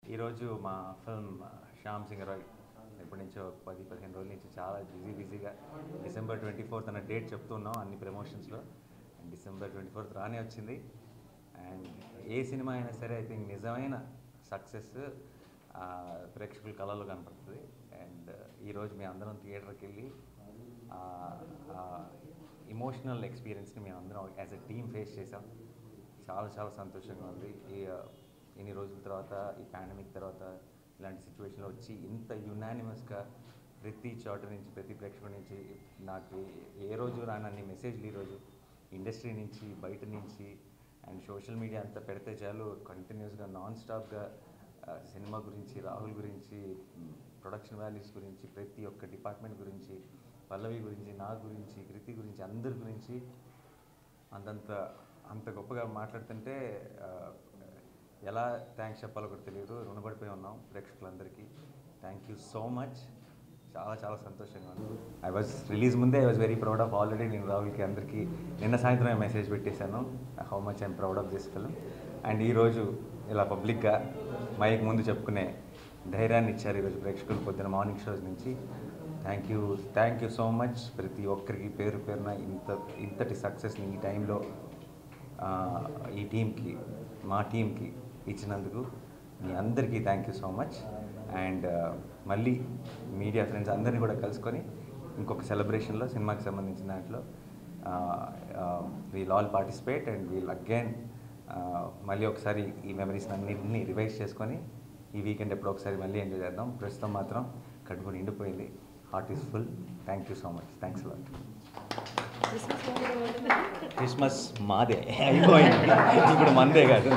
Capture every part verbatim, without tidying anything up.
ఈరోజు మా ఫిల్మ్ శ్యామ్ సింగ్ రాయ్ ఎప్పటి నుంచో పది పదిహేను రోజుల నుంచి చాలా బిజీ బిజీగా డిసెంబర్ ట్వంటీ ఫోర్త్ అన్న డేట్ చెప్తున్నాం అన్ని ప్రమోషన్స్లో. డిసెంబర్ ట్వంటీ ఫోర్త్ రానే వచ్చింది. అండ్ ఏ సినిమా అయినా సరే ఐ థింక్ నిజమైన సక్సెస్ ప్రేక్షకుల కళలో కనపడుతుంది. అండ్ ఈరోజు మీ అందరం థియేటర్కి వెళ్ళి ఇమోషనల్ ఎక్స్పీరియన్స్ని మేము అందరం యాజ్ ఎ టీమ్ ఫేస్ చేసాం. చాలా చాలా సంతోషంగా ఉంది. ఈ ఇన్ని రోజుల తర్వాత ఈ పాండమిక్ తర్వాత ఇలాంటి సిచ్యువేషన్లో వచ్చి ఇంత యునానిమస్గా ప్రతి చోట నుంచి ప్రతి ప్రేక్షకుడి నుంచి నాకు ఏ రోజు రానన్ని మెసేజ్లు ఈరోజు ఇండస్ట్రీ నుంచి బయట నుంచి అండ్ సోషల్ మీడియా అంతా పెడితే చాలు కంటిన్యూస్గా నాన్ స్టాప్గా సినిమా గురించి, రాహుల్ గురించి, ప్రొడక్షన్ వాల్యూస్ గురించి, ప్రతి ఒక్క డిపార్ట్మెంట్ గురించి, పల్లవి గురించి, నా గురించి, కృతి గురించి, అందరి గురించి అంతంత అంత గొప్పగా మాట్లాడుతుంటే ఎలా థ్యాంక్స్ చెప్పాలో కూడా తెలియదు. రుణపడిపోయి ఉన్నాం ప్రేక్షకులందరికీ. Thank you so much. చాలా చాలా సంతోషంగా ఉంది. ఐ వాజ్ రిలీజ్ ముందే I was very proud of. Already నేను రాహుల్కి అందరికీ నిన్న సాయంత్రం మెసేజ్ పెట్టేశాను how much I'm proud of this film. And ఈరోజు ఇలా పబ్లిక్గా మైక్ ముందు చెప్పుకునే ధైర్యాన్ని ఇచ్చారు ఈరోజు ప్రేక్షకులు పొద్దున మార్నింగ్ షోస్ నుంచి. Thank you thank you so much. ప్రతి ఒక్కరికి పేరు పేరున ఇంత ఇంతటి సక్సెస్ని ఈ టైంలో ఈ టీంకి, మా టీంకి ఇచ్చినందుకు మీ అందరికీ thank you so much. And మళ్ళీ మీడియా ఫ్రెండ్స్ అందరినీ కూడా కలుసుకొని ఇంకొక సెలబ్రేషన్లో సినిమాకి సంబంధించిన దాంట్లో we'll all participate and we'll again మళ్ళీ ఒకసారి ఈ మెమరీస్ అన్నింటినీ రివైజ్ చేసుకొని ఈ వీకెండ్ ఎప్పుడో ఒకసారి మళ్ళీ ఎంజాయ్ చేద్దాం. ప్రస్తుతం మాత్రం కడుపు నిండిపోయింది. Heart is full. Thank you so much. Thanks lot. Christmas మాదే అయిపోయింది, ఇప్పుడు మందే కాదు.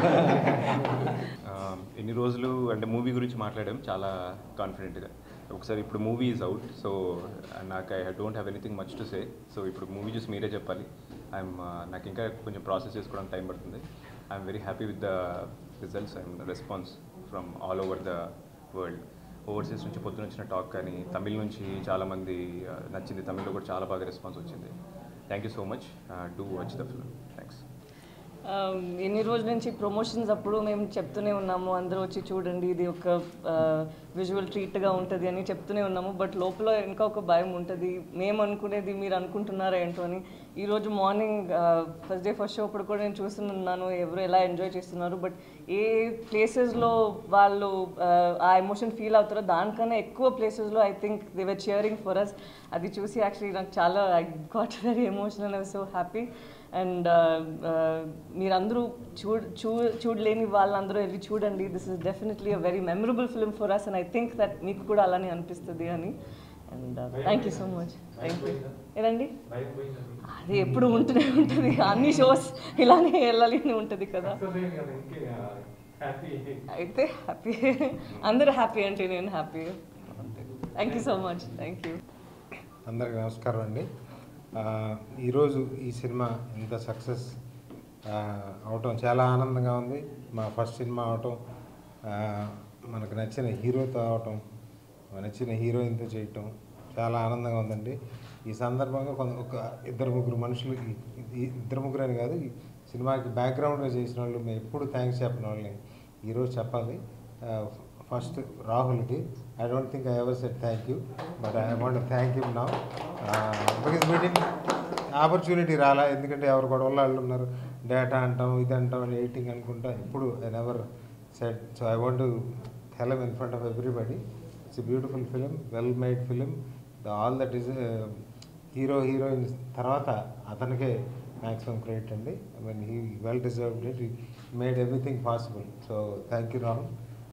ఎన్ని రోజులు అంటే మూవీ గురించి మాట్లాడాం చాలా కాన్ఫిడెంట్గా. ఒకసారి ఇప్పుడు మూవీ ఈజ్ అవుట్, సో నాకు I don't have anything much to say. So ఇప్పుడు మూవీ చూసి మీరే చెప్పాలి. ఐఎమ్ నాకు ఇంకా కొంచెం ప్రాసెస్ చేసుకోవడానికి టైం పడుతుంది. I'm very happy with the results and response from all over the world. Overseas నుంచి పొద్దున వచ్చిన టాక్ కానీ, తమిళ్ నుంచి చాలామంది నచ్చింది, తమిళ్లో కూడా చాలా బాగా రెస్పాన్స్ వచ్చింది. Thank you so much. Do watch the film. Thanks. ఎన్ని రోజుల నుంచి ప్రమోషన్స్ అప్పుడు మేము చెప్తూనే ఉన్నాము, అందరూ వచ్చి చూడండి, ఇది ఒక విజువల్ ట్రీట్గా ఉంటుంది అని చెప్తూనే ఉన్నాము. బట్ లోపల ఇంకా ఒక భయం ఉంటుంది, మేము అనుకునేది మీరు అనుకుంటున్నారా ఏంటో అని. ఈరోజు morning first day first show అప్పుడు కూడా నేను చూస్తున్నాను ఎవరు ఎలా ఎంజాయ్ చేస్తున్నారు. బట్ ఏ ప్లేసెస్లో వాళ్ళు ఆ ఎమోషన్ ఫీల్ అవుతారో దానికన్నా ఎక్కువ ప్లేసెస్లో I think they were cheering for us. అది చూసి యాక్చువల్లీ నాకు చాలా I got very emotional. I was so happy. And మీరందరూ చూ చూ చూడలేని వాళ్ళందరూ వెళ్ళి చూడండి. This is definitely a very memorable film for us and I think that మీకు కూడా అలానే అనిపిస్తుంది అని. And thank you so much. Thank you. ఏదండి అది ఎప్పుడు ఉంటూనే ఉంటుంది, అన్ని షోస్ ఇలానే వెళ్ళాలి అని ఉంటుంది కదా. అయితే హ్యాపీ, అందరూ హ్యాపీ అంటే నేను happy. Thank you so much. Thank you. అందరికీ నమస్కారం అండి. ఈరోజు ఈ సినిమా ఇంత సక్సెస్ అవటం చాలా ఆనందంగా ఉంది. మా ఫస్ట్ సినిమా అవటం, మనకు నచ్చిన హీరోతో అవటం, నచ్చిన హీరోయిన్తో చేయటం చాలా ఆనందంగా ఉందండి. ఈ సందర్భంగా కొంత ఒక ఇద్దరు ముగ్గురు మనుషులు, ఇద్దరు ముగ్గురు అని కాదు, ఈ సినిమాకి బ్యాక్గ్రౌండ్గా చేసిన వాళ్ళు మేము ఎప్పుడు థ్యాంక్స్ చెప్పిన వాళ్ళని ఈరోజు చెప్పాలి. ఫస్ట్ రాహుల్కి, I don't think I ever said thank you, but I want to thank you now. Because meeting opportunity రాలా, ఎందుకంటే ఎవరు గొడవలు వాళ్ళు ఉన్నారు, డేటా అంటాం, ఇది అంటాం, ఎడిటింగ్ అనుకుంటా. ఇప్పుడు I never said. So I want to tell him in front of everybody, it's a beautiful film, well made film. The all that is hero heroine తర్వాత అతనికే మ్యాక్సిమం క్రెడిట్ అండి. I mean he well deserved it. He made everything possible. So thank you Rahul.